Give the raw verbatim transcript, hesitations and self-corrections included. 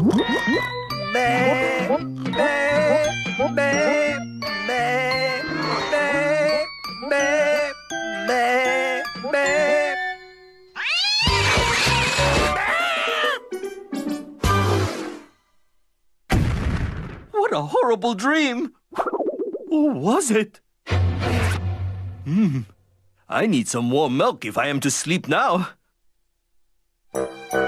What a horrible dream! Or was it? Hmm. I need some warm milk if I am to sleep now.